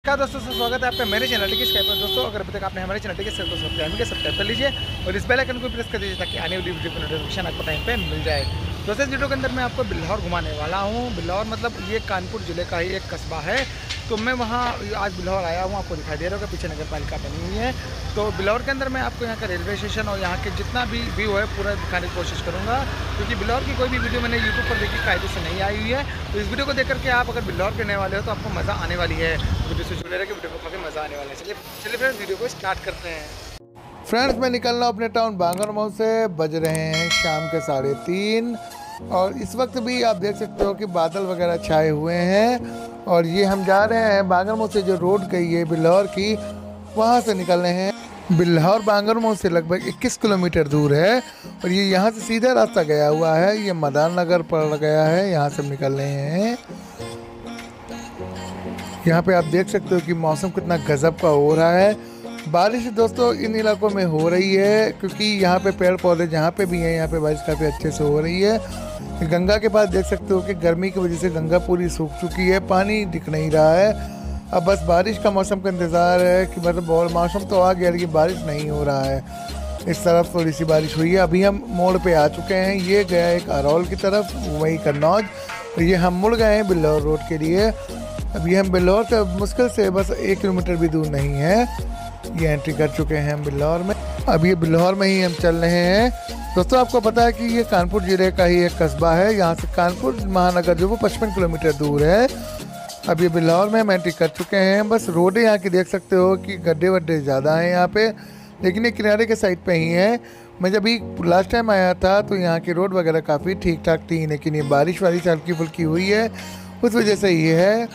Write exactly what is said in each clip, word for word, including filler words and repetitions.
क्या दोस्तों से स्वागत है आपका मेरे चैनल टिकी स्काई पर। दोस्तों अगर अभी तक आपने हमारे चैनल टिकी स्काई को सब्सक्राइब किया सब्सक्राइब कर लीजिए और इस बेल आइकन को प्रेस कर दीजिए ताकि आने वाली वीडियो की नोटिफिकेशन आपको टाइम पे मिल जाए। दोस्तों इस वीडियो के अंदर मैं आपको बिल्हौर घुमाने वाला हूँ। बिल्हौर मतलब ये कानपुर ज़िले का ही एक कस्बा है। तो मैं वहाँ आज बिल्हौर आया हूँ, आपको दिखाई दे रहा होगा पीछे नगर पालिका बनी हुई है। तो बिल्हौर के अंदर मैं आपको यहाँ का रेलवे स्टेशन और यहाँ के जितना भी व्यू है पूरा दिखाने की कोशिश करूँगा, क्योंकि बिल्हौर की कोई भी वीडियो मैंने यूट्यूब पर देखी कायदे से नहीं आई हुई है। तो इस वीडियो को देख करके आप अगर बिल्हौर के रहने वाले हो तो आपको मज़ा आने वाली है। वीडियो से जुड़े रहे वीडियो को काफ़ी मज़ा आने वाला है। चलिए चलिए फ्रेंड्स वीडियो को स्टार्ट करते हैं। फ्रेंड्स मैं निकल रहा हूँ अपने टाउन बांगरमऊ से। बज रहे हैं शाम के साढ़े तीन और इस वक्त भी आप देख सकते हो कि बादल वगैरह छाए हुए हैं। और ये हम जा रहे हैं बांगरमऊ से, जो रोड गई है बिल्हौर की, वहाँ से निकल रहे हैं। बिल्हौर बांगरमऊ से लगभग इक्कीस किलोमीटर दूर है और ये यहाँ से सीधा रास्ता गया हुआ है। ये मदान नगर पड़ गया है, यहाँ से हम निकल रहे हैं। यहाँ पे आप देख सकते हो कि मौसम कितना गजब का हो रहा है। बारिश दोस्तों इन इलाकों में हो रही है क्योंकि यहाँ पे पेड़ पौधे जहाँ पे भी हैं यहाँ पे बारिश काफ़ी अच्छे से हो रही है। गंगा के पास देख सकते हो कि गर्मी की वजह से गंगा पूरी सूख चुकी है, पानी दिख नहीं रहा है। अब बस बारिश का मौसम का इंतज़ार है कि मतलब और मौसम तो आ गया लेकिन बारिश नहीं हो रहा है। इस तरफ थोड़ी सी बारिश हुई है। अभी हम मोड़ पे आ चुके हैं। ये गया एक अरौल की तरफ, वही कन्नौज। और ये हम मुड़ गए हैं बिल्हौर रोड के लिए। अभी हम बिल्हौर से मुश्किल से बस एक किलोमीटर भी दूर नहीं है, ये एंट्री कर चुके हैं हम बिल्हौर में। अब ये बिल्हौर में ही हम चल रहे हैं। दोस्तों आपको पता है कि ये कानपुर ज़िले का ही एक कस्बा है। यहाँ से कानपुर महानगर जो वो पचपन किलोमीटर दूर है। अब ये बिल्हौर में हम एंट्री कर चुके हैं। बस रोडें यहाँ की देख सकते हो कि गड्ढे वड्ढे ज़्यादा हैं यहाँ पे, लेकिन ये किनारे के साइड पे ही है। मैं जब भी लास्ट टाइम आया था तो यहाँ की रोड वगैरह काफ़ी ठीक ठाक थी, लेकिन ये बारिश वारिश हल्की फुल्की हुई है, उस वजह से ये है।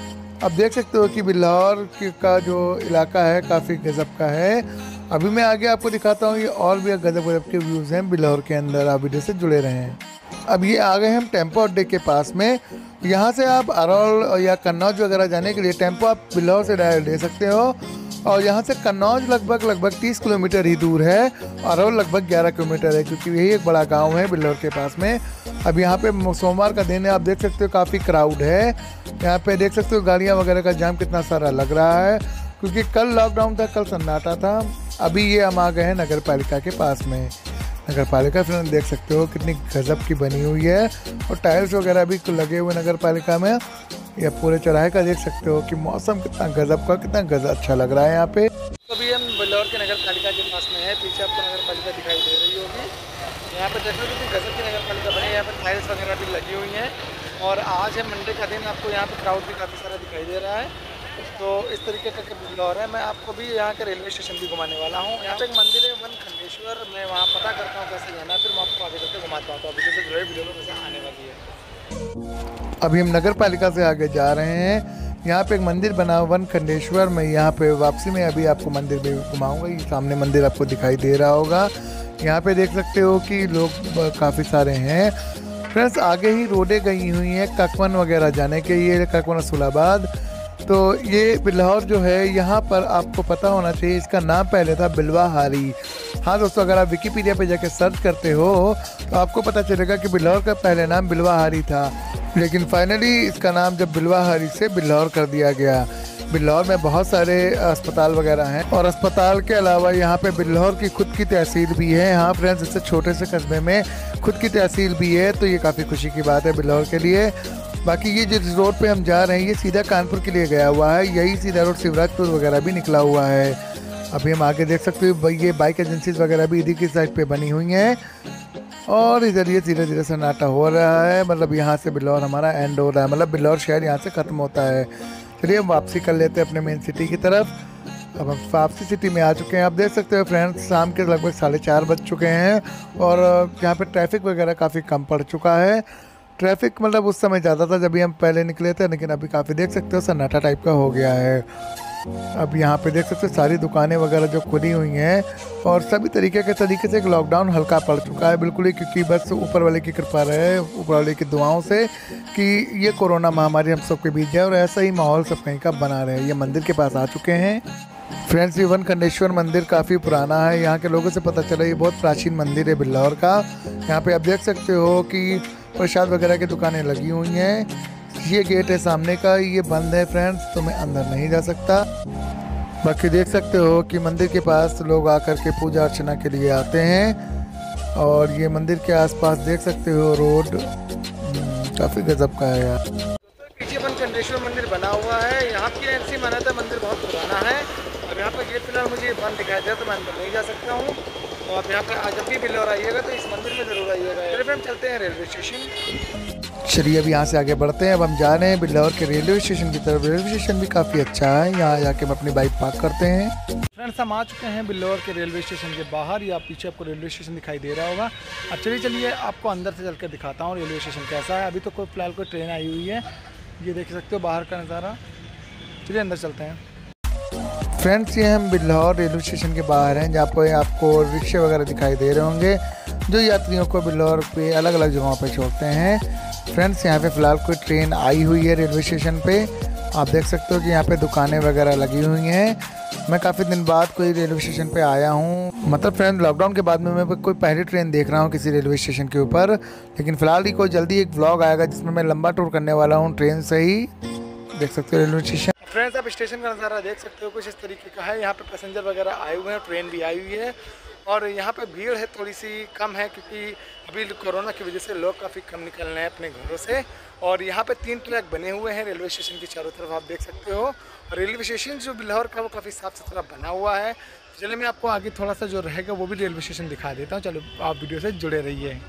अब देख सकते हो कि बिल्हौर का जो इलाका है काफ़ी गजब का है। अभी मैं आगे आपको दिखाता हूँ, ये और भी गजब गजब के व्यूज़ हैं बिल्हौर के अंदर। आप वीडियो से जुड़े रहें। अब ये आ गए हम टेम्पो अड्डे के पास में। यहाँ से आप अरौल या कन्नौज वगैरह जाने के लिए टेम्पो आप बिल्हौर से डायरेक्ट ले सकते हो। और यहाँ से कन्नौज लगभग लगभग तीस किलोमीटर ही दूर है, अरौल लगभग ग्यारह किलोमीटर है, क्योंकि यही एक बड़ा गांव है बिल्हौर के पास में। अब यहाँ पे सोमवार का दिन है, आप देख सकते हो काफ़ी क्राउड है यहाँ पे। देख सकते हो गाड़ियाँ वगैरह का जाम कितना सारा लग रहा है, क्योंकि कल लॉकडाउन था, कल सन्नाटा था। अभी ये हम आ गए हैं नगर पालिका के पास में। नगर पालिका फिर देख सकते हो कितनी गजब की बनी हुई है और टाइल्स वगैरह भी लगे हुए नगर पालिका में। या पूरे चौराहे का देख सकते हो कि मौसम कितना गजब का, कितना गजब अच्छा लग रहा है यहाँ पे। तो अभी हम बिल्हौर के नगर पालिका के पास में है। पीछे आपको नगर पालिका दिखाई दे रही होगी। यहाँ पर देखो कितनी गजब की नगर पालिका बनी है। यहाँ पर टाइल्स वगैरह भी लगी हुई हैं और आज है मंडे का दिन। आपको यहाँ पे क्राउड भी काफ़ी सारा दिखाई दे रहा है। तो इस तरीके का बिल्हौर है। मैं आपको भी यहाँ के रेलवे स्टेशन भी घुमाने वाला हूँ। यहाँ पे एक मंदिर है वन खंडेश्वर, मैं वहाँ पता करता हूँ कैसे जाना है, फिर मैं आपको आगे करके घुमाता हूँ। तो अभी जैसे जुड़े वीडियो में कैसे आने वाली है। अभी हम नगर पालिका से आगे जा रहे हैं। यहाँ पे एक मंदिर बना हुआ वन खंडेश्वर। मैं यहाँ पे वापसी में अभी आपको मंदिर भी घुमाऊँगा। ये सामने मंदिर आपको दिखाई दे रहा होगा। यहाँ पे देख सकते हो कि लोग काफ़ी सारे हैं। फ्रेंड्स आगे ही रोडें गई हुई हैं ककवन वगैरह जाने के, ये ककवन रसूलाबाद। तो ये बिल्हौर जो है यहाँ पर आपको पता होना चाहिए, इसका नाम पहले था बिल्वाहारी। हाँ दोस्तों, अगर आप विकिपीडिया पे जाके सर्च करते हो तो आपको पता चलेगा कि बिल्हौर का पहले नाम बिल्वाहारी था, लेकिन फाइनली इसका नाम जब बिल्वाहारी से बिल्हौर कर दिया गया। बिल्हौर में बहुत सारे अस्पताल वगैरह हैं और अस्पताल के अलावा यहाँ पे बिल्हौर की खुद की तहसील भी है। हाँ फ्रेंड्स, इससे छोटे से कस्बे में खुद की तहसील भी है, तो ये काफ़ी खुशी की बात है बिल्हौर के लिए। बाकी ये जिस रोड पे हम जा रहे हैं ये सीधा कानपुर के लिए गया हुआ है। यही सीधा रोड शिवराजपुर वगैरह भी निकला हुआ है। अभी हम आगे देख सकते हो ये बाइक एजेंसीज वगैरह भी इधर की साइड पे बनी हुई हैं और इधर ये धीरे धीरे सन्नाटा हो रहा है। मतलब यहाँ से बिल्हौर हमारा एंड हो रहा है, मतलब बिल्हौर शहर यहाँ से ख़त्म होता है। चलिए हम वापसी कर लेते हैं अपने मेन सिटी की तरफ। अब हम वापसी सिटी में आ चुके हैं। आप देख सकते हो फ्रेंड्स शाम के लगभग साढ़े चार बज चुके हैं और यहाँ पे ट्रैफिक वगैरह काफ़ी कम पड़ चुका है। ट्रैफिक मतलब उस समय ज़्यादा था जब भी हम पहले निकले थे, लेकिन अभी काफ़ी देख सकते हो सन्नाटा टाइप का हो गया है। अब यहाँ पे देख सकते हो सारी दुकानें वगैरह जो खुली हुई हैं और सभी तरीके के तरीके से एक लॉकडाउन हल्का पड़ चुका है बिल्कुल ही, क्योंकि बस ऊपर वाले की कृपा रहे, ऊपर वाले की दुआओं से कि ये कोरोना महामारी हम सबके बीच जाए और ऐसा ही माहौल सब कहीं का बना रहे। ये मंदिर के पास आ चुके हैं। फ्रेंड्स ये वन खंडेश्वर मंदिर काफ़ी पुराना है। यहाँ के लोगों से पता चला ये बहुत प्राचीन मंदिर है बिल्हौर का। यहाँ पे आप देख सकते हो कि प्रसाद वगैरह की दुकानें लगी हुई हैं। ये गेट है सामने का, ये बंद है फ्रेंड्स, तो मैं अंदर नहीं जा सकता। बाकी देख सकते हो कि मंदिर के पास लोग आकर के पूजा अर्चना के लिए आते हैं। और ये मंदिर के आसपास देख सकते हो रोड काफ़ी गजब का है यार। पीछे बनखंडेश्वर मंदिर बना हुआ है। यहाँ की ऐसी मान्यता, मंदिर बहुत पुराना है। अब यहाँ पर गेट फिलहाल मुझे बंद दिखाई दे, तो मैं अंदर नहीं जा सकता हूँ। तो आप यहाँ पर जब भी बिल्लौर आइएगा तो इस मंदिर में ज़रूर आइएगा। चलिए फिर हम चलते हैं रेलवे स्टेशन। चलिए अब यहाँ से आगे बढ़ते हैं। अब हम जा रहे हैं बिल्लौर के रेलवे स्टेशन की तरफ। रेलवे स्टेशन भी काफ़ी अच्छा है, यहाँ जाके हम अपनी बाइक पार्क करते हैं। फ्रेंड्स हम आ चुके हैं बिल्लौर के रेलवे स्टेशन के बाहर। या पीछे आपको रेलवे स्टेशन दिखाई दे रहा होगा। अब चलिए चलिए आपको अंदर से चल कर दिखाता हूँ रेलवे स्टेशन कैसा है। अभी तो कोई फिलहाल कोई ट्रेन आई हुई है, ये देख सकते हो बाहर का नज़ारा। चलिए अंदर चलते हैं। फ्रेंड्स ये हम बिल्लौर रेलवे स्टेशन के बाहर हैं, जहाँ पर आपको रिक्शे वगैरह दिखाई दे रहे होंगे जो यात्रियों को बिल्लौर पे अलग अलग जगहों पे छोड़ते हैं। फ्रेंड्स यहाँ पे फ़िलहाल कोई ट्रेन आई हुई है रेलवे स्टेशन पे। आप देख सकते हो कि यहाँ पे दुकानें वगैरह लगी हुई हैं। मैं काफ़ी दिन बाद कोई रेलवे स्टेशन पे आया हूँ, मतलब फ्रेंड लॉकडाउन के बाद में मैं कोई पहली ट्रेन देख रहा हूँ किसी रेलवे स्टेशन के ऊपर। लेकिन फ़िलहाल ही कोई जल्दी एक व्लॉग आएगा जिसमें मैं लंबा टूर करने वाला हूँ ट्रेन से ही। देख सकते हो रेलवे स्टेशन। फ्रेंड्स आप स्टेशन का नज़ारा देख सकते हो, कुछ इस तरीके का है। यहाँ पे पैसेंजर वगैरह आए हुए हैं, ट्रेन भी आई हुई है। और यहाँ पे भीड़ है थोड़ी सी कम है, क्योंकि अभी कोरोना की वजह से लोग काफ़ी कम निकल रहे हैं अपने घरों से। और यहाँ पे तीन ट्रैक बने हुए हैं रेलवे स्टेशन के चारों तरफ, आप देख सकते हो। और रेलवे स्टेशन जो बिल्लौर का वो काफ़ी साफ़ सुथरा बना हुआ है। चलिए मैं आपको आगे थोड़ा सा जो रहेगा वो भी रेलवे स्टेशन दिखा देता हूँ। चलो आप वीडियो से जुड़े रहिए।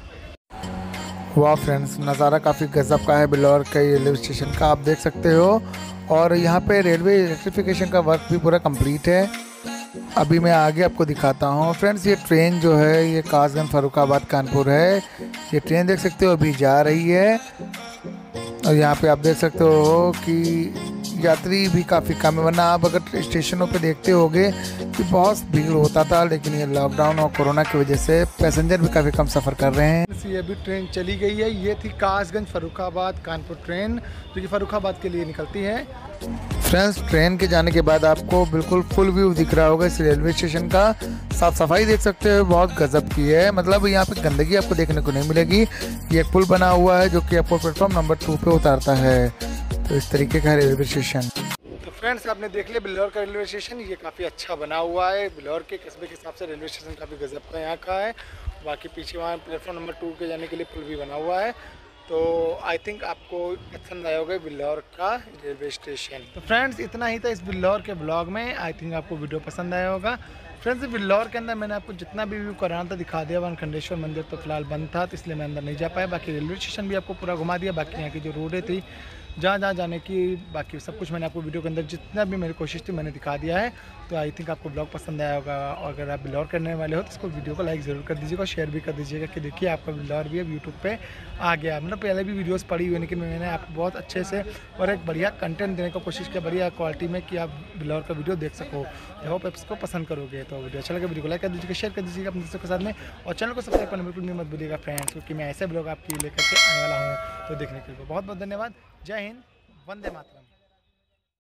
वाह फ्रेंड्स नज़ारा काफ़ी गजब का है बिल्लौर के रेलवे स्टेशन का, आप देख सकते हो। और यहाँ पे रेलवे इलेक्ट्रिफिकेशन का वर्क भी पूरा कंप्लीट है। अभी मैं आगे आपको दिखाता हूँ। फ्रेंड्स ये ट्रेन जो है ये कासगंज फर्रुखाबाद कानपुर है। ये ट्रेन देख सकते हो अभी जा रही है। और यहाँ पे आप देख सकते हो कि यात्री भी काफ़ी कम है, वरना आप अगर स्टेशनों पे देखते होगे कि बहुत भीड़ होता था। लेकिन ये लॉकडाउन और कोरोना की वजह से पैसेंजर भी काफ़ी कम सफ़र कर रहे हैं। ये अभी ट्रेन चली गई है। ये थी कासगंज फर्रुखाबाद कानपुर ट्रेन, जो कि फर्रुखाबाद के लिए निकलती है। फ्रेंड्स ट्रेन के जाने के बाद आपको बिल्कुल फुल व्यू दिख रहा होगा इस रेलवे स्टेशन का। साफ सफाई देख सकते हो बहुत गजब की है, मतलब यहाँ पे गंदगी आपको देखने को नहीं मिलेगी। ये एक पुल बना हुआ है जो कि आपको प्लेटफॉर्म नंबर टू पे उतारता है। तो इस तरीके का रेलवे स्टेशन। तो फ्रेंड्स आपने देख लिया बिल्लौर का रेलवे स्टेशन, ये काफ़ी अच्छा बना हुआ है। बिल्लौर के कस्बे के हिसाब से रेलवे स्टेशन काफ़ी गजब का यहाँ का है। बाकी पीछे वहाँ प्लेटफॉर्म नंबर टू के जाने के लिए पुल भी बना हुआ है। तो आई थिंक आपको पसंद आया होगा बिल्लौर का रेलवे स्टेशन। तो फ्रेंड्स इतना ही था इस बिल्लौर के ब्लॉग में। आई थिंक आपको वीडियो पसंद आया होगा। फ्रेंड्स बिल्लौर के अंदर मैंने आपको जितना भी व्यू कराना था दिखा दिया। बनखंडेश्वर मंदिर तो फिलहाल बंद था, तो इसलिए मैं अंदर नहीं जा पाया। बाकी रेलवे स्टेशन भी आपको पूरा घुमा दिया। बाकी यहाँ की जो रोडें थी जहाँ जहाँ जाने की, बाकी सब कुछ मैंने आपको वीडियो के अंदर जितना भी मेरी कोशिश थी मैंने दिखा दिया है। तो आई थिंक आपको ब्लॉग पसंद आया होगा। और अगर आप बिल्लौर करने वाले हो तो इसको वीडियो को लाइक ज़रूर कर दीजिएगा, शेयर भी कर दीजिएगा कि देखिए आपका बिल्लौर भी अब यूट्यूब पे आ गया। मतलब पहले भी वीडियोस पड़ी हुई, लेकिन मैंने आपको बहुत अच्छे से और एक बढ़िया कंटेंट देने की कोशिश की, बढ़िया क्वालिटी में, कि आप बिल्लौर का वीडियो देख सको। आई होप आप इसको पसंद करोगे। तो वीडियो अच्छा लगे वीडियो को लाइक कर दीजिएगा, शेयर कर दीजिएगा अपने दोस्तों के साथ में। और चैनल को सब्सक्राइब करना बिल्कुल भी मत भूलिएगा फ्रेंड्स, क्योंकि मैं ऐसे ब्लॉग आपके लेकर के आने वाला हूँ। तो देखने के लिए बहुत बहुत धन्यवाद। जय हिंद, वंदे मातरम।